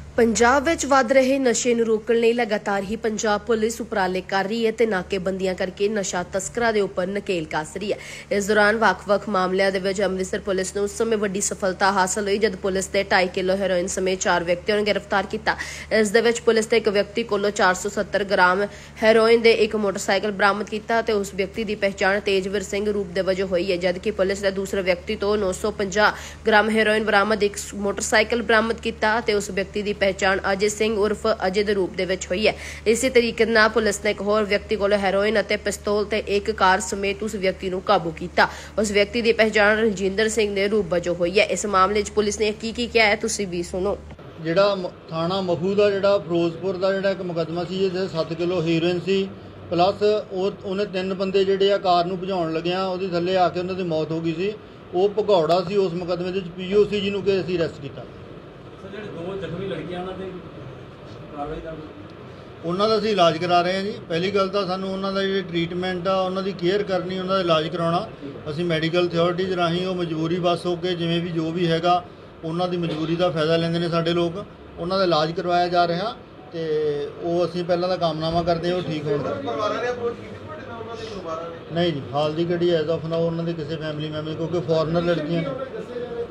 ਪੰਜਾਬ ਵਿੱਚ ਵੱਧ ਰਹੇ ਨਸ਼ੇ ਨੂੰ ਰੋਕਣ ਲਈ ਲਗਾਤਾਰ ਹੀ ਪੰਜਾਬ ਪੁਲਿਸ ਉਪਰਾਲੇ ਕਰ ਰਹੀ ਹੈ ਤੇ ਨਾਕੇਬੰਦੀਆਂ ਕਰਕੇ ਨਸ਼ਾ ਤਸਕਰਾਂ ਦੇ ਉੱਪਰ ਨਕੇਲ ਕੱਸ ਰਹੀ ਹੈ। ਇਸ ਦੌਰਾਨ ਵੱਖ-ਵੱਖ ਮਾਮਲਿਆਂ ਦੇ ਵਿੱਚ ਅੰਮ੍ਰਿਤਸਰ ਪੁਲਿਸ ਨੂੰ ਉਸ ਸਮੇਂ ਵੱਡੀ ਸਫਲਤਾ ਹਾਸਲ ਹੋਈ ਜਦ ਪੁਲਿਸ ਨੇ 2.5 ਕਿਲੋ ਹੈਰੋਇਨ ਸਮੇਤ 4 ਵਿਅਕਤੀਆਂ ਨੂੰ ਗ੍ਰਿਫਤਾਰ ਕੀਤਾ। ਇਸ ਦੇ ਵਿੱਚ ਪੁਲਿਸ ਨੇ ਇੱਕ ਵਿਅਕਤੀ ਕੋਲੋਂ 470 ਗ੍ਰਾਮ ਹੈਰੋਇਨ ਦੇ ਇੱਕ ਮੋਟਰਸਾਈਕਲ ਬਰਾਮਦ ਕੀਤਾ ਤੇ ਉਸ ਵਿਅਕਤੀ ਦੀ ਪਹਿਚਾਣ ਤੇਜਵੀਰ ਸਿੰਘ ਰੂਪ ਦੇ ਵਜੋਂ ਹੋਈ ਹੈ, ਜਦਕਿ ਪੁਲਿਸ ਨੇ ਦੂਸਰੇ ਵਿਅਕਤੀ ਤੋਂ 950 ਗ੍ਰਾਮ ਹੈਰੋਇਨ ਬਰਾਮਦ ਇੱਕ ਮੋਟਰਸਾਈਕਲ ਬਰਾਮਦ ਕੀਤਾ ਤੇ ਉਸ ਵਿਅਕਤੀ ਦੀ ਪਹਿਚਾਣ अजय सिंह उर्फ अजय के रूप में हुई है। इसी तरीके पुलिस ने एक होर व्यक्ति को हैरोइन और पिस्तौल ते एक कार समेत उस व्यक्ति को काबू किया। उस व्यक्ति की पहचान रंजिंदर सिंह के रूप वजों हुई है। इस मामले पुलिस ने की किया है तुसीं भी सुनो। जिहड़ा थाना महू का जिहड़ा फिरोजपुर का जिहड़ा एक मुकदमा सी जिस 7 किलो हीरोइन सी प्लस उन्हें 3 बंदे जिहड़े कार नूं भजाउण लगिया उहदे थल्ले आके उन्हां दी मौत हो गई सी। वो भगौड़ा सी उस मुकदमे दे विच POC जी नूं कि असीं अरैसट कीता। ਉਹਨਾਂ ਦਾ ਅਸੀਂ ਇਲਾਜ ਕਰਾ ਰਹੇ ਹਾਂ ਜੀ। ਪਹਿਲੀ ਗੱਲ ਤਾਂ ਸਾਨੂੰ ਉਹਨਾਂ ਦਾ ਜਿਹੜੀ ਟ੍ਰੀਟਮੈਂਟ ਆ ਉਹਨਾਂ ਦੀ ਕੇਅਰ ਕਰਨੀ, ਉਹਨਾਂ ਦਾ ਇਲਾਜ ਕਰਾਉਣਾ। ਅਸੀਂ ਮੈਡੀਕਲ ਅਥਾਰਟੀਜ਼ ਰਾਹੀਂ ਉਹ ਮਜਬੂਰੀ ਬਸ ਹੋ ਕੇ ਜਿਵੇਂ ਵੀ ਜੋ ਵੀ ਹੈਗਾ ਉਹਨਾਂ ਦੀ ਮਜਬੂਰੀ ਦਾ ਫਾਇਦਾ ਲੈਂਦੇ ਨੇ ਸਾਡੇ ਲੋਕ, ਉਹਨਾਂ ਦਾ ਇਲਾਜ ਕਰਵਾਇਆ ਜਾ ਰਿਹਾ ਤੇ ਉਹ ਅਸੀਂ ਪਹਿਲਾਂ ਦਾ ਕਾਮਨਾਮਾ ਕਰਦੇ ਹਾਂ ਉਹ ਠੀਕ ਹੋਣ। ਨਹੀਂ ਜੀ, ਹਾਲ ਦੀ ਘੜੀ ਐਜ਼ ਆਫ ਨਾਓ ਉਹਨਾਂ ਦੇ ਕਿਸੇ ਫੈਮਿਲੀ ਮੈਂਬਰ ਕਿਉਂਕਿ ਫੋਰਨਰ ਲੜਕੀਆਂ ਨੇ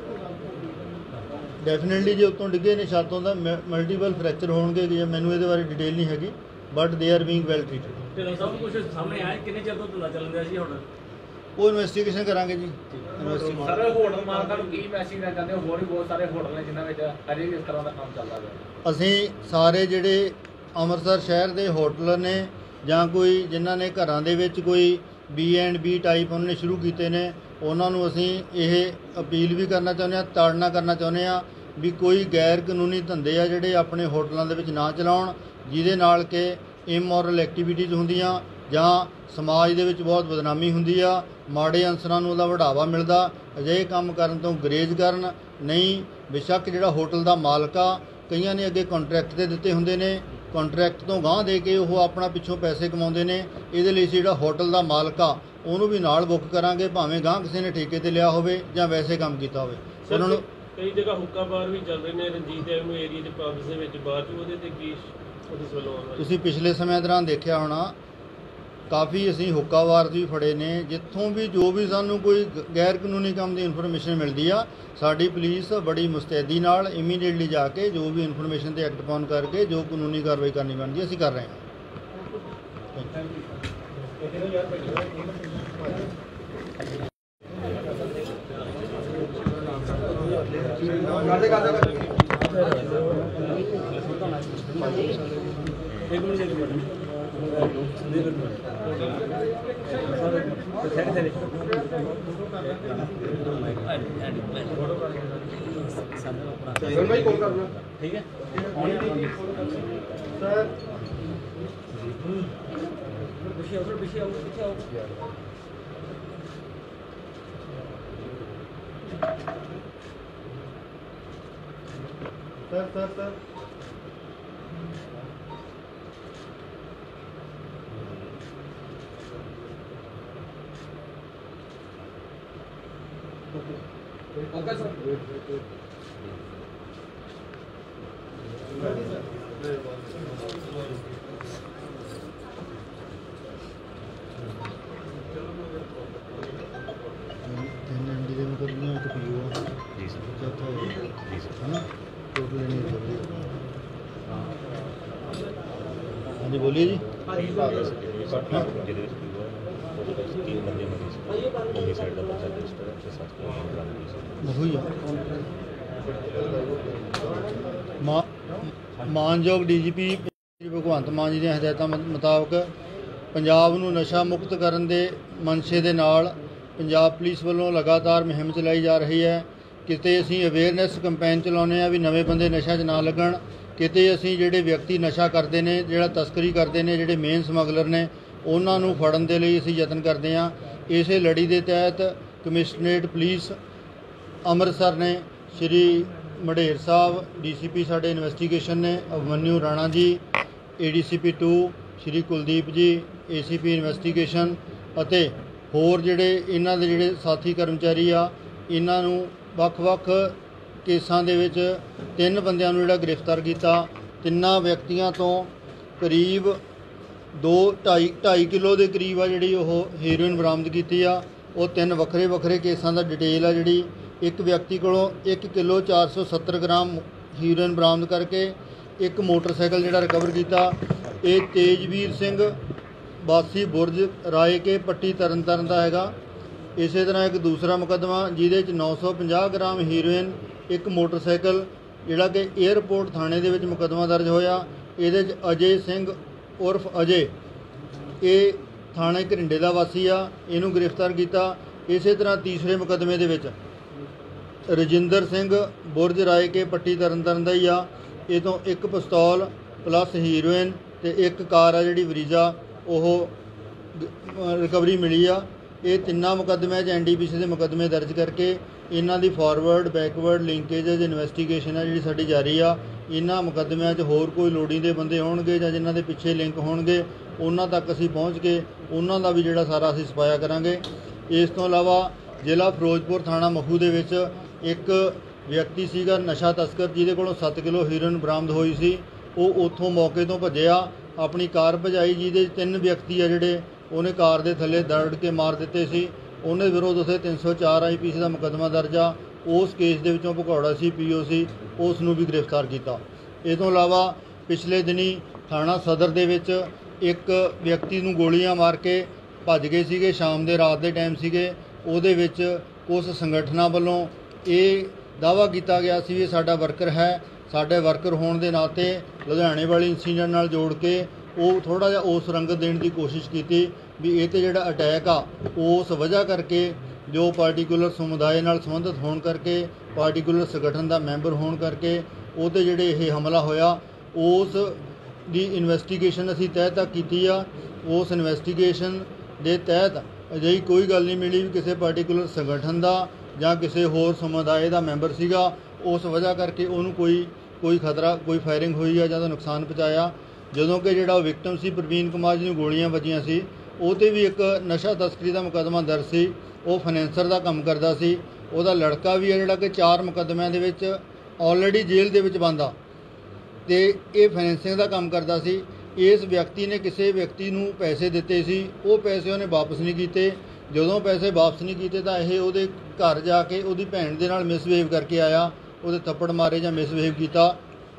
ਡੈਫੀਨੇਟਲੀ ਜੇ ਉੱਤੋਂ ਡਿੱਗੇ ਨੇ ਛੱਤੋਂ ਦਾ ਮਲਟੀਪਲ ਫ੍ਰੈਕਚਰ ਹੋਣਗੇ ਜੀ। ਮੈਨੂੰ ਇਹਦੇ ਬਾਰੇ ਡਿਟੇਲ ਨਹੀਂ ਹੈਗੀ but they are being well treated. ਤੇ ਸਭ ਕੁਝ ਸਾਹਮਣੇ ਆਇਆ ਕਿੰਨੇ ਚਿਰ ਤੋਂ ਧੰਦਾ ਚੱਲ ਰਿਹਾ ਸੀ ਹੁਣ ਉਹ ਇਨਵੈਸਟੀਗੇਸ਼ਨ ਕਰਾਂਗੇ ਜੀ। ਸਾਰੇ ਹੋਟਲ ਮਾਲਕਾਂ ਨੂੰ ਕੀ ਮੈਸੇਜ ਦੇਣਾ ਚਾਹੁੰਦੇ ਹੋ? ਹੋਰ ਵੀ ਬਹੁਤ ਸਾਰੇ ਹੋਟਲ ਨੇ ਜਿਨ੍ਹਾਂ ਵਿੱਚ ਹਜੇ ਵੀ ਇਸ ਤਰ੍ਹਾਂ ਦਾ ਕੰਮ ਚੱਲਦਾ ਪਿਆ। ਅਸੀਂ ਸਾਰੇ ਜਿਹੜੇ ਅੰਮ੍ਰਿਤਸਰ ਸ਼ਹਿਰ ਦੇ ਹੋਟਲ ਨੇ ਜਾਂ ਕੋਈ ਜਿਨ੍ਹਾਂ ਨੇ ਘਰਾਂ ਦੇ ਵਿੱਚ ਕੋਈ B&B ਟਾਈਪ ਉਹਨਾਂ ਨੇ ਸ਼ੁਰੂ ਕੀਤੇ ਨੇ ਉਹਨਾਂ ਨੂੰ ਅਸੀਂ ਇਹ ਅਪੀਲ ਵੀ ਕਰਨਾ ਚਾਹੁੰਦੇ ਹਾਂ, ਤਾੜਨਾ ਕਰਨਾ ਚਾਹੁੰਦੇ ਹਾਂ ਵੀ ਕੋਈ ਗੈਰ ਕਾਨੂੰਨੀ ਧੰਦੇ ਆ ਜਿਹੜੇ ਆਪਣੇ ਹੋਟਲਾਂ ਦੇ ਵਿੱਚ ਨਾ ਚਲਾਉਣ ਜਿਹਦੇ ਨਾਲ ਕਿ ਇਮੋਰਲ ਐਕਟੀਵਿਟੀਜ਼ ਹੁੰਦੀਆਂ ਜਾਂ ਸਮਾਜ ਦੇ ਵਿੱਚ ਬਹੁਤ ਬਦਨਾਮੀ ਹੁੰਦੀ ਆ, ਮਾੜੇ ਅਨਸਰਾਂ ਨੂੰ ਉਹਦਾ ਵਡਾਵਾ ਮਿਲਦਾ। ਅਜਿਹੇ ਕੰਮ ਕਰਨ ਤੋਂ ਗੁਰੇਜ਼ ਕਰਨ। ਨਹੀਂ, ਬੇਸ਼ੱਕ ਜਿਹੜਾ ਹੋਟਲ ਦਾ ਮਾਲਕ ਆ ਕਈਆਂ ਨੇ ਅੱਗੇ ਕੰਟਰੈਕਟ 'ਤੇ ਦਿੱਤੇ ਹੁੰਦੇ ਨੇ, ਕੰਟਰੈਕਟ ਤੋਂ ਗਾਂਹ ਦੇ ਕੇ ਉਹ ਆਪਣਾ ਪਿੱਛੋਂ ਪੈਸੇ ਕਮਾਉਂਦੇ ਨੇ। ਇਹਦੇ ਲਈ ਜਿਹੜਾ ਹੋਟਲ ਦਾ ਮਾਲਕ ਆ ਉਹਨੂੰ ਵੀ ਨਾਲ ਬੁੱਕ ਕਰਾਂਗੇ ਭਾਵੇਂ ਗਾਂਹ ਕਿਸੇ ਨੇ ਠੇਕੇ 'ਤੇ ਲਿਆ ਹੋਵੇ ਜਾਂ ਵੈਸੇ ਕੰਮ ਕੀਤਾ ਹੋਵੇ। ਉਹਨਾਂ ਨੂੰ ਕਈ ਜਗ੍ਹਾ ਹੁੱਕਾ ਬਾਰ ਵੀ ਚੱਲ ਰਹੇ ਨੇ ਰਣਜੀਤ ਐਵਨਿਊ ਏਰੀਆ ਦੇ ਪਬਸ ਦੇ ਵਿੱਚ ਬਾਹਰ ਉਹਦੇ 'ਤੇ ਕੀ ਪੁਲਿਸ ਵੱਲੋਂ ਤੁਸੀਂ ਪਿਛਲੇ ਸਮੇਂ ਦੌਰਾਨ ਦੇਖਿਆ ਹੋਣਾ ਕਾਫੀ ਅਸੀਂ ਹੁੱਕਾ ਬਾਰ ਵੀ ਫੜੇ ਨੇ। ਜਿੱਥੋਂ ਵੀ ਜੋ ਵੀ ਸਾਨੂੰ ਕੋਈ ਗੈਰ ਕਾਨੂੰਨੀ ਕੰਮ ਦੀ ਇਨਫੋਰਮੇਸ਼ਨ ਮਿਲਦੀ ਆ ਸਾਡੀ ਪੁਲਿਸ ਬੜੀ ਮੁਸਤੈਦੀ ਨਾਲ ਇਮੀਡੀਏਟਲੀ ਜਾ ਕੇ ਜੋ ਵੀ ਇਨਫੋਰਮੇਸ਼ਨ ਤੇ ਐਕਟ ਪਾਉਣ ਕਰਕੇ ਜੋ ਕਾਨੂੰਨੀ ਕਾਰਵਾਈ ਕਰਨੀ ਬਣਦੀ ਅਸੀਂ ਕਰ ਰਹੇ ਹਾਂ। ठीक है सर ओके सर हाँ जी बोलिए जी। मानयोग DGP भगवंत मान जी दी हदायतां मुताबक पंजाब नूं नशा मुक्त करन दे मनशे दे नाल पंजाब पुलिस वालों लगातार मुहिम चलाई जा रही है। किते असीं अवेयरनैस कंपेन चलाउने आ भी नवे बंदे नशा च ना लगन। किते असीं जिहड़े व्यक्ति नशा करते ने जिहड़ा तस्करी करते ने जिहड़े मेन समगलर ने उन्हां नूं फड़न दे लई असीं यतन करदे हां। इसे लड़ी के तहत कमिश्नरेट पुलिस अमृतसर ने श्री मढेर साहब DCP साडे इन्वेस्टिगेशन ने Abhimanyu Rana ji ADCP 2 Shri Kuldeep ji ACP investigation अते होर जिहड़े इन्हां दे जिहड़े साथी कर्मचारी आ इन्हां नूं ਵੱਖ-ਵੱਖ ਕੇਸਾਂ ਦੇ ਵਿੱਚ 3 ਬੰਦਿਆਂ ਨੂੰ ਜਿਹੜਾ ਗ੍ਰਿਫਤਾਰ ਕੀਤਾ। ਤਿੰਨਾਂ ਵਿਅਕਤੀਆਂ ਤੋਂ ਕਰੀਬ 2.5 ਕਿਲੋ ਦੇ ਕਰੀਬ ਆ ਜਿਹੜੀ ਉਹ ਹੀਰੋਇਨ ਬਰਾਮਦ ਕੀਤੀ ਆ। ਉਹ 3 ਵੱਖਰੇ ਵੱਖਰੇ ਕੇਸਾਂ ਦਾ ਡਿਟੇਲ ਆ ਜਿਹੜੀ। ਇੱਕ ਵਿਅਕਤੀ ਕੋਲੋਂ 1 ਕਿਲੋ 470 ਗ੍ਰਾਮ ਹੀਰੋਇਨ ਬਰਾਮਦ ਕਰਕੇ ਇੱਕ ਮੋਟਰਸਾਈਕਲ ਜਿਹੜਾ ਰਿਕਵਰ ਕੀਤਾ। ਇਹ ਤੇਜਵੀਰ ਸਿੰਘ ਵਾਸੀ ਬੁਰਜ ਰਾਏ ਕੇ ਪੱਟੀ ਤਰਨਤਾਰਨ ਦਾ ਹੈਗਾ। ਇਸੇ ਤਰ੍ਹਾਂ ਇੱਕ ਦੂਸਰਾ ਮੁਕੱਦਮਾ ਜਿਹਦੇ 'ਚ 950 ਗ੍ਰਾਮ ਹੀਰੋਇਨ, ਇੱਕ ਮੋਟਰਸਾਈਕਲ ਜਿਹੜਾ ਕਿ ਏਅਰਪੋਰਟ ਥਾਣੇ ਦੇ ਵਿੱਚ ਮੁਕੱਦਮਾ ਦਰਜ ਹੋਇਆ। ਇਹਦੇ 'ਚ ਅਜੇ ਸਿੰਘ ਉਰਫ ਅਜੇ, ਇਹ ਥਾਣੇ ਘਰਿੰਡੇ ਦਾ ਵਾਸੀ ਆ, ਇਹਨੂੰ ਗ੍ਰਿਫਤਾਰ ਕੀਤਾ। ਇਸੇ ਤਰ੍ਹਾਂ ਤੀਸਰੇ ਮੁਕੱਦਮੇ ਦੇ ਵਿੱਚ ਰਜਿੰਦਰ ਸਿੰਘ ਬੁਰਜ ਰਾਏ ਕੇ ਪੱਟੀ ਤਰਨਤਾਰਨ ਦਾ ਹੀ ਆ। ਇਹ ਤੋਂ ਇੱਕ ਪਿਸਤੌਲ ਪਲੱਸ ਹੀਰੋਇਨ ਤੇ ਇੱਕ ਕਾਰ ਆ ਜਿਹੜੀ ਵਰੀਜ਼ਾ ਉਹ ਰਿਕਵਰੀ ਮਿਲੀ ਆ। ਇਹ ਤਿੰਨਾਂ ਮੁਕੱਦਮਿਆਂ 'ਚ NDPC ਦੇ ਮੁਕੱਦਮੇ ਦਰਜ ਕਰਕੇ ਇਹਨਾਂ ਦੀ ਫਾਰਵਰਡ ਬੈਕਵਰਡ ਲਿੰਕੇਜ ਇਨਵੈਸਟੀਗੇਸ਼ਨ ਆ ਜਿਹੜੀ ਸਾਡੀ ਜਾਰੀ ਆ। ਇਹਨਾਂ ਮੁਕੱਦਮਿਆਂ 'ਚ ਹੋਰ ਕੋਈ ਲੋੜੀਂਦੇ ਬੰਦੇ ਹੋਣਗੇ ਜਾਂ ਜਿਨ੍ਹਾਂ ਦੇ ਪਿੱਛੇ ਲਿੰਕ ਹੋਣਗੇ ਉਹਨਾਂ ਤੱਕ ਅਸੀਂ ਪਹੁੰਚ ਕੇ ਉਹਨਾਂ ਦਾ ਵੀ ਜਿਹੜਾ ਸਾਰਾ ਅਸੀਂ ਸਫਾਇਆ ਕਰਾਂਗੇ। ਇਸ ਤੋਂ ਇਲਾਵਾ ਜ਼ਿਲ੍ਹਾ ਫਿਰੋਜ਼ਪੁਰ ਥਾਣਾ ਮਖੂ ਦੇ ਵਿੱਚ ਇੱਕ ਵਿਅਕਤੀ ਸੀਗਾ ਨਸ਼ਾ ਤਸਕਰ, ਜਿਹਦੇ ਕੋਲੋਂ 7 ਕਿਲੋ ਹੀਰੋਇਨ ਬਰਾਮਦ ਹੋਈ ਸੀ। ਉਹ ਉੱਥੋਂ ਮੌਕੇ ਤੋਂ ਭੱਜਿਆ, ਆਪਣੀ ਕਾਰ ਭਜਾਈ, ਜਿਹਦੇ 3 ਵਿਅਕਤੀ ਆ ਜਿਹੜੇ ਉਹਨੇ ਕਾਰ ਦੇ ਥੱਲੇ ਦਰੜ ਕੇ ਮਾਰ ਦਿੱਤੇ ਸੀ। ਉਹਨੇ ਵਿਰੁੱਧ ਉਸੇ 304 IPC ਦਾ ਮੁਕੱਦਮਾ ਦਰਜ ਆ। ਉਸ ਕੇਸ ਦੇ ਵਿੱਚੋਂ ਭਗੌੜਾ ਸੀ POC, ਉਸ ਨੂੰ ਵੀ ਗ੍ਰਿਫਤਾਰ ਕੀਤਾ। ਇਸ ਤੋਂ ਇਲਾਵਾ ਪਿਛਲੇ ਦਿਨੀ ਥਾਣਾ ਸਦਰ ਦੇ ਵਿੱਚ ਇੱਕ ਵਿਅਕਤੀ ਨੂੰ ਗੋਲੀਆਂ ਮਾਰ ਕੇ ਭੱਜ ਗਏ ਸੀਗੇ, ਸ਼ਾਮ ਦੇ ਰਾਤ ਦੇ ਟਾਈਮ ਸੀਗੇ। ਉਹਦੇ ਵਿੱਚ ਉਸ ਸੰਗਠਨਾਂ ਵੱਲੋਂ ਇਹ ਦਾਅਵਾ ਕੀਤਾ ਗਿਆ ਸੀ ਵੀ ਇਹ ਸਾਡਾ ਵਰਕਰ ਹੈ। ਸਾਡੇ ਵਰਕਰ ਹੋਣ ਦੇ ਨਾਤੇ ਲੁਧਿਆਣੇ ਵਾਲੀ ਇੰਸੀਡੈਂਟ ਨਾਲ ਜੋੜ ਕੇ ਉਹ ਥੋੜ੍ਹਾ ਜਿਹਾ ਉਸ ਰੰਗਤ ਦੇਣ ਦੀ ਕੋਸ਼ਿਸ਼ ਕੀਤੀ ਵੀ ਇਹ 'ਤੇ ਜਿਹੜਾ ਅਟੈਕ ਆ ਉਸ ਵਜ੍ਹਾ ਕਰਕੇ, ਜੋ ਪਾਰਟੀਕੂਲਰ ਸਮੁਦਾਇ ਨਾਲ ਸੰਬੰਧਿਤ ਹੋਣ ਕਰਕੇ, ਪਾਰਟੀਕੂਲਰ ਸੰਗਠਨ ਦਾ ਮੈਂਬਰ ਹੋਣ ਕਰਕੇ ਉਹ 'ਤੇ ਜਿਹੜੇ ਇਹ ਹਮਲਾ ਹੋਇਆ, ਉਸ ਦੀ ਇਨਵੈਸਟੀਗੇਸ਼ਨ ਅਸੀਂ ਤਹਿ ਤੱਕ ਕੀਤੀ ਆ। ਉਸ ਇਨਵੈਸਟੀਗੇਸ਼ਨ ਦੇ ਤਹਿਤ ਅਜਿਹੀ ਕੋਈ ਗੱਲ ਨਹੀਂ ਮਿਲੀ ਵੀ ਕਿਸੇ ਪਾਰਟੀਕੂਲਰ ਸੰਗਠਨ ਦਾ ਜਾਂ ਕਿਸੇ ਹੋਰ ਸਮੁਦਾਇ ਦਾ ਮੈਂਬਰ ਸੀਗਾ, ਉਸ ਵਜ੍ਹਾ ਕਰਕੇ ਉਹਨੂੰ ਕੋਈ ਖਤਰਾ, ਕੋਈ ਫਾਇਰਿੰਗ ਹੋਈ ਆ ਜਾਂ ਨੁਕਸਾਨ ਪਹੁੰਚਾਇਆ। ਜਦੋਂ ਕਿ ਜਿਹੜਾ ਉਹ ਵਿਕਟਮ ਸੀ ਪ੍ਰਵੀਨ ਕੁਮਾਰ ਜਿਹਨੂੰ ਗੋਲੀਆਂ ਵੱਜੀਆਂ ਸੀ, ਉਹ 'ਤੇ ਵੀ ਇੱਕ ਨਸ਼ਾ ਤਸਕਰੀ ਦਾ ਮੁਕੱਦਮਾ ਦਰਜ ਸੀ। ਉਹ ਫਾਈਨੈਂਸਰ ਦਾ ਕੰਮ ਕਰਦਾ ਸੀ। ਉਹਦਾ ਲੜਕਾ ਵੀ ਹੈ ਜਿਹੜਾ ਕਿ 4 ਮੁਕੱਦਮਿਆਂ ਦੇ ਵਿੱਚ ਆਲਰੇਡੀ ਜੇਲ੍ਹ ਦੇ ਵਿੱਚ ਬੰਦ ਆ ਅਤੇ ਇਹ ਫਾਈਨੈਂਸਿੰਗ ਦਾ ਕੰਮ ਕਰਦਾ ਸੀ। ਇਸ ਵਿਅਕਤੀ ਨੇ ਕਿਸੇ ਵਿਅਕਤੀ ਨੂੰ ਪੈਸੇ ਦਿੱਤੇ ਸੀ, ਉਹ ਪੈਸੇ ਉਹਨੇ ਵਾਪਸ ਨਹੀਂ ਕੀਤੇ। ਜਦੋਂ ਪੈਸੇ ਵਾਪਸ ਨਹੀਂ ਕੀਤੇ ਤਾਂ ਇਹ ਉਹਦੇ ਘਰ ਜਾ ਕੇ ਉਹਦੀ ਭੈਣ ਦੇ ਨਾਲ ਮਿਸਬਿਹੇਵ ਕਰਕੇ ਆਇਆ, ਉਹਦੇ ਥੱਪੜ ਮਾਰੇ ਜਾਂ ਮਿਸਬਿਹੇਵ ਕੀਤਾ।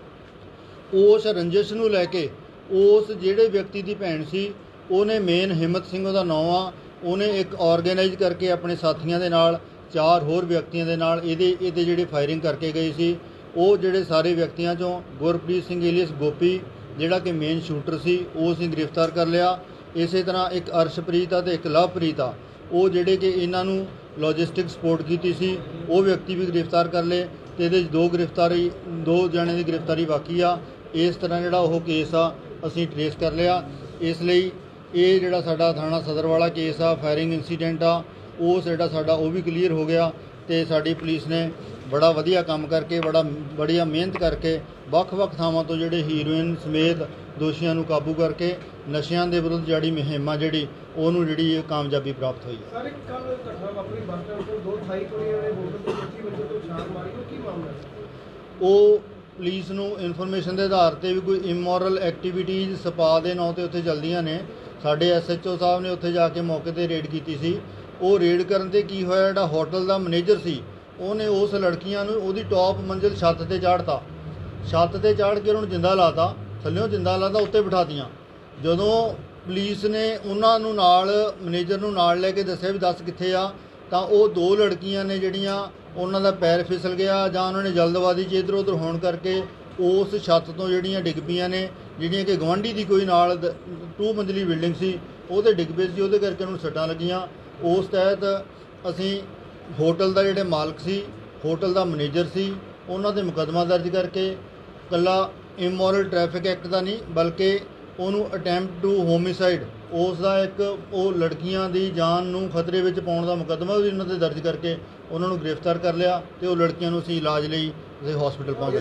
ਉਸ ਰੰਜਿਸ਼ ਨੂੰ ਲੈ ਕੇ ਉਸ ਜਿਹੜੇ ਵਿਅਕਤੀ ਦੀ ਭੈਣ ਸੀ, ਉਹਨੇ ਮੇਨ ਹਿੰਮਤ ਸਿੰਘ ਉਹਦਾ ਨਾਂ ਆ, ਉਹਨੇ ਇੱਕ ਆਰਗੇਨਾਈਜ਼ ਕਰਕੇ ਆਪਣੇ ਸਾਥੀਆਂ ਦੇ ਨਾਲ 4 ਹੋਰ ਵਿਅਕਤੀਆਂ ਦੇ ਨਾਲ ਇਹਦੇ ਜਿਹੜੇ ਫਾਇਰਿੰਗ ਕਰਕੇ ਗਏ ਸੀ। ਉਹ ਜਿਹੜੇ ਸਾਰੇ ਵਿਅਕਤੀਆਂ 'ਚੋਂ ਗੁਰਪ੍ਰੀਤ ਸਿੰਘ ਏਲੀਅਸ ਗੋਪੀ ਜਿਹੜਾ ਕਿ ਮੇਨ ਸ਼ੂਟਰ ਸੀ, ਉਹ ਅਸੀਂ ਗ੍ਰਿਫਤਾਰ ਕਰ ਲਿਆ। ਇਸੇ ਤਰ੍ਹਾਂ ਇੱਕ ਅਰਸ਼ਪ੍ਰੀਤ ਆ ਅਤੇ ਇੱਕ ਲਵਪ੍ਰੀਤ ਆ, ਉਹ ਜਿਹੜੇ ਕਿ ਇਹਨਾਂ ਨੂੰ ਲੌਜਿਸਟਿਕ ਸਪੋਰਟ ਕੀਤੀ ਸੀ, ਉਹ ਵਿਅਕਤੀ ਵੀ ਗ੍ਰਿਫਤਾਰ ਕਰ ਲਏ ਅਤੇ ਇਹਦੇ 'ਚ 2 ਜਣਿਆਂ ਦੀ ਗ੍ਰਿਫਤਾਰੀ ਬਾਕੀ ਆ। ਇਸ ਤਰ੍ਹਾਂ ਜਿਹੜਾ ਉਹ ਕੇਸ ਆ ਅਸੀਂ ਟਰੇਸ ਕਰ ਲਿਆ। ਇਸ ਲਈ ਇਹ ਜਿਹੜਾ ਸਾਡਾ ਥਾਣਾ ਸਦਰ ਵਾਲਾ ਕੇਸ ਆ, ਫਾਇਰਿੰਗ ਇੰਸੀਡੈਂਟ ਆ, ਉਹ ਜਿਹੜਾ ਸਾਡਾ ਉਹ ਵੀ ਕਲੀਅਰ ਹੋ ਗਿਆ। ਅਤੇ ਸਾਡੀ ਪੁਲਿਸ ਨੇ ਬੜਾ ਵਧੀਆ ਕੰਮ ਕਰਕੇ, ਬੜੀਆ ਮਿਹਨਤ ਕਰਕੇ ਵੱਖ-ਵੱਖ ਥਾਵਾਂ ਤੋਂ ਜਿਹੜੇ ਹੀਰੋਇਨ ਸਮੇਤ ਦੋਸ਼ੀਆਂ ਨੂੰ ਕਾਬੂ ਕਰਕੇ ਨਸ਼ਿਆਂ ਦੇ ਵਿਰੁੱਧ ਜਿਹੜੀ ਮੁਹਿੰਮ ਆ ਉਹਨੂੰ ਇਹ ਕਾਮਯਾਬੀ ਪ੍ਰਾਪਤ ਹੋਈ ਹੈ। ਸਰ, ਇੱਕ ਕੱਲ੍ਹ ਘਟਨਾ ਵਾਪਰੀ ਬੱਸ ਸਟੈਂਡ ਤੋਂ 2 28 ਕੁੜੀਆਂ ਨੇ ਹੋਟਲ ਦੇ 25 ਵਜੇ ਤੋਂ ਛਾਲ ਮਾਰੀ, ਉਹ ਕੀ ਮਾਮਲਾ ਹੈ? ਉਹ ਪੁਲਿਸ ਨੂੰ ਇਨਫੋਰਮੇਸ਼ਨ ਦੇ ਆਧਾਰ 'ਤੇ ਵੀ ਕੋਈ ਇਮੋਰਲ ਐਕਟੀਵਿਟੀਜ਼ ਸਪਾ ਦੇ ਨਾਂ 'ਤੇ ਉੱਥੇ ਚੱਲਦੀਆਂ ਨੇ। ਸਾਡੇ SHO ਸਾਹਿਬ ਨੇ ਉੱਥੇ ਜਾ ਕੇ ਮੌਕੇ 'ਤੇ ਰੇਡ ਕੀਤੀ ਸੀ। ਉਹ ਰੇਡ ਕਰਨ 'ਤੇ ਕੀ ਹੋਇਆ, ਜਿਹੜਾ ਹੋਟਲ ਦਾ ਮੈਨੇਜਰ ਸੀ ਉਹਨੇ ਉਸ ਲੜਕੀਆਂ ਨੂੰ ਉਹਦੀ ਟੌਪ ਮੰਜ਼ਿਲ ਛੱਤ 'ਤੇ ਚਾੜ੍ਹਤਾ। ਛੱਤ 'ਤੇ ਚਾੜ੍ਹ ਕੇ ਉਹਨਾਂ ਨੂੰ ਜਿੰਦਾ ਲਾਤਾ, ਥੱਲਿਓਂ ਜਿੰਦਾ ਲਾਤਾ, ਉੱਤੇ ਬਿਠਾਤੀਆਂ। ਜਦੋਂ ਪੁਲਿਸ ਨੇ ਉਹਨਾਂ ਨੂੰ ਮੈਨੇਜਰ ਨੂੰ ਨਾਲ ਲੈ ਕੇ ਦੱਸਿਆ ਵੀ ਦੱਸ ਕਿੱਥੇ ਆ, ਤਾਂ ਉਹ 2 ਲੜਕੀਆਂ ਨੇ ਜਿਹੜੀਆਂ ਉਹਨਾਂ ਦਾ ਪੈਰ ਫਿਸਲ ਗਿਆ ਜਾਂ ਉਹਨਾਂ ਨੇ ਜਲਦਬਾਜ਼ੀ 'ਚ ਇੱਧਰ ਉੱਧਰ ਹੋਣ ਕਰਕੇ ਉਸ ਛੱਤ ਤੋਂ ਜਿਹੜੀਆਂ ਡਿੱਗ ਪਈਆਂ ਨੇ, ਜਿਹੜੀਆਂ ਕਿ ਗੁਆਂਢੀ ਦੀ ਕੋਈ ਨਾਲ 2 ਮੰਜ਼ਲੀ ਬਿਲਡਿੰਗ ਸੀ ਉਹਦੇ ਡਿੱਗ ਪਏ ਸੀ, ਉਹਦੇ ਕਰਕੇ ਉਹਨੂੰ ਸੱਟਾਂ ਲੱਗੀਆਂ। ਉਸ ਤਹਿਤ ਅਸੀਂ ਹੋਟਲ ਦਾ ਜਿਹੜੇ ਮਾਲਕ ਸੀ, ਹੋਟਲ ਦਾ ਮੈਨੇਜਰ ਸੀ, ਉਹਨਾਂ 'ਤੇ ਮੁਕੱਦਮਾ ਦਰਜ ਕਰਕੇ ਇਕੱਲਾ ਇਮੋਰਲ ਟ੍ਰੈਫਿਕ ਐਕਟ ਦਾ ਨਹੀਂ ਬਲਕਿ ਉਹਨੂੰ ਅਟੈਂਪਟ ਟੂ ਹੋਮਿਸਾਈਡ, ਉਸ ਦਾ ਇੱਕ ਉਹ ਲੜਕੀਆਂ ਦੀ ਜਾਨ ਨੂੰ ਖਤਰੇ ਵਿੱਚ ਪਾਉਣ ਦਾ ਮੁਕੱਦਮਾ ਵੀ ਉਹਨਾਂ 'ਤੇ ਦਰਜ ਕਰਕੇ ਉਹਨਾਂ ਨੂੰ ਗ੍ਰਿਫਤਾਰ ਕਰ ਲਿਆ ਅਤੇ ਉਹ ਲੜਕੀਆਂ ਨੂੰ ਅਸੀਂ ਇਲਾਜ ਲਈ ਅਸੀਂ ਹਸਪੀਟਲ ਪਹੁੰਚੇ।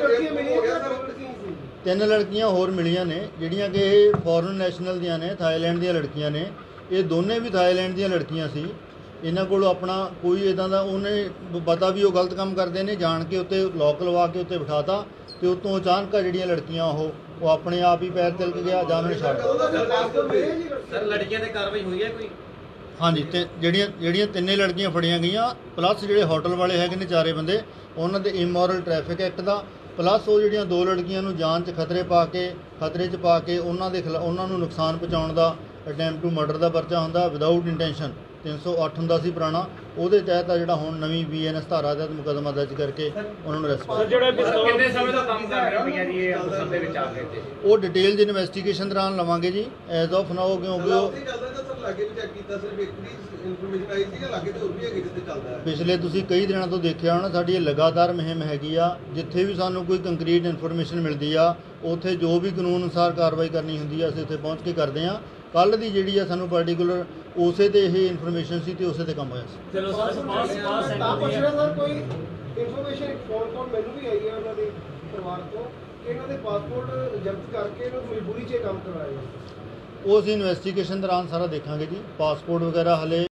3 ਲੜਕੀਆਂ ਹੋਰ ਮਿਲੀਆਂ ਨੇ ਜਿਹੜੀਆਂ ਕਿ ਇਹ ਫੋਰਨ ਨੈਸ਼ਨਲ ਦੀਆਂ ਨੇ, ਥਾਈਲੈਂਡ ਦੀਆਂ ਲੜਕੀਆਂ ਨੇ। ਇਹ ਦੋਨੇ ਵੀ ਥਾਈਲੈਂਡ ਦੀਆਂ ਲੜਕੀਆਂ ਸੀ। ਇਹਨਾਂ ਕੋਲ ਆਪਣਾ ਕੋਈ ਇਦਾਂ ਦਾ ਉਹਨੇ ਪਤਾ ਵੀ ਉਹ ਗਲਤ ਕੰਮ ਕਰਦੇ ਨੇ, ਜਾਣ ਕੇ ਉੱਤੇ ਲੋਕ ਲਵਾ ਕੇ ਉੱਤੇ ਬਿਠਾਤਾ ਤੇ ਉਤੋਂ ਅਚਾਨਕ ਜਿਹੜੀਆਂ ਲੜਕੀਆਂ ਉਹ ਆਪਣੇ ਆਪ ਹੀ ਪੈਰ ਤਿਲਕ ਗਿਆ ਜਾਂ ਉਹਨਾਂ ਨੇ ਛੱਡ ਸਰ ਲੜਕੀਆਂ ਤੇ ਕਾਰਵਾਈ ਹੋਈ ਹੈ ਕੋਈ? ਹਾਂਜੀ, ਤੇ ਜਿਹੜੀਆਂ ਤਿੰਨੇ ਲੜਕੀਆਂ ਫੜੀਆਂ ਗਈਆਂ, ਪਲੱਸ ਜਿਹੜੇ ਹੋਟਲ ਵਾਲੇ ਹੈਗੇ ਨੇ 4 ਬੰਦੇ, ਉਹਨਾਂ ਦੇ ਇਮੋਰਲ ਟ੍ਰੈਫਿਕ ਐਕਟ ਦਾ, ਪਲੱਸ ਉਹ ਜਿਹੜੀਆਂ 2 ਲੜਕੀਆਂ ਨੂੰ ਜਾਨ 'ਚ ਖਤਰੇ 'ਚ ਪਾ ਕੇ ਉਹਨਾਂ ਨੂੰ ਨੁਕਸਾਨ ਪਹੁੰਚਾਉਣ ਦਾ ਅਟੈਂਪਟ ਟੂ ਮਰਡਰ ਦਾ ਪਰਚਾ ਹੁੰਦਾ ਵਿਦਆਊਟ ਇੰਟੈਂਸ਼ਨ 308 ਹੁੰਦਾ ਸੀ ਪੁਰਾਣਾ, ਉਹਦੇ ਤਹਿਤ ਆ ਜਿਹੜਾ ਹੁਣ ਨਵੀਂ BNS ਧਾਰਾ ਤਹਿਤ ਮੁਕੱਦਮਾ ਦਰਜ ਕਰਕੇ ਉਹਨਾਂ ਨੂੰ ਅਰੈਸਟ ਸਰ ਜਿਹੜਾ ਕਿੰਨੇ ਸਮੇਂ ਤੋਂ ਕੰਮ ਕਰ ਰਹੇ ਹੋ ਜੀ ਇਹ ਅੰਮ੍ਰਿਤਸਰ ਦੇ ਵਿੱਚ ਆ ਕੇ ਇੱਥੇ? ਉਹ ਡਿਟੇਲਜ਼ ਇਨਵੈਸਟੀਗੇਸ਼ਨ ਦੌਰਾਨ ਲਵਾਂਗੇ ਜੀ, ਐਜ਼ ਆਫ ਨਾਓ, ਕਿਉਂਕਿ ਉਹ ਪਿਛਲੇ ਤੁਸੀਂ ਕਈ ਦਿਨਾਂ ਤੋਂ ਦੇਖਿਆ ਹੋਣਾ ਸਾਡੀ ਇਹ ਲਗਾਤਾਰ ਮੁਹਿੰਮ ਹੈਗੀ ਆ। ਜਿੱਥੇ ਵੀ ਸਾਨੂੰ ਕੋਈ ਕੰਕਰੀਟ ਇਨਫੋਰਮੇਸ਼ਨ ਮਿਲਦੀ ਆ ਉੱਥੇ ਜੋ ਵੀ ਕਾਨੂੰਨ ਅਨੁਸਾਰ ਕਾਰਵਾਈ ਕਰਨੀ ਹੁੰਦੀ ਆ ਅਸੀਂ ਉੱਥੇ ਪਹੁੰਚ ਕੇ ਕਰਦੇ ਆ। ਕੱਲ੍ਹ ਦੀ ਜਿਹੜੀ ਆ ਸਾਨੂੰ ਪਾਰਟੀਕੂਲਰ ਉਸੇ ਤੇ ਇਹ ਇਨਫੋਰਮੇਸ਼ਨ ਸੀ ਤੇ ਉਸੇ ਤੇ ਕੰਮ ਹੋਇਆ ਸੀ। ਚਲੋ ਸਰ ਤਾਂ ਪੁੱਛਣਾ ਸਰ ਕੋਈ ਇਨਫੋਰਮੇਸ਼ਨ ਫੋਨ ਕਾਲ ਮੈਨੂੰ ਵੀ ਆਈ ਹੈ ਉਹਨਾਂ ਦੇ ਪਰਿਵਾਰ ਤੋਂ ਕਿ ਇਹਨਾਂ ਦੇ ਪਾਸਪੋਰਟ ਜ਼ਬਤ ਕਰਕੇ ਇਹਨਾਂ ਨੂੰ ਮਜਬੂਰੀ 'ਚ ਇਹ ਕੰਮ ਕਰਵਾਇਆ ਜਾਂਦਾ। ਉਹ ਅਸੀਂ ਇਨਵੈਸਟੀਗੇਸ਼ਨ ਦੌਰਾਨ ਸਾਰਾ ਦੇਖਾਂਗੇ ਜੀ। ਪਾਸਪੋਰਟ ਵਗੈਰਾ ਹਲੇ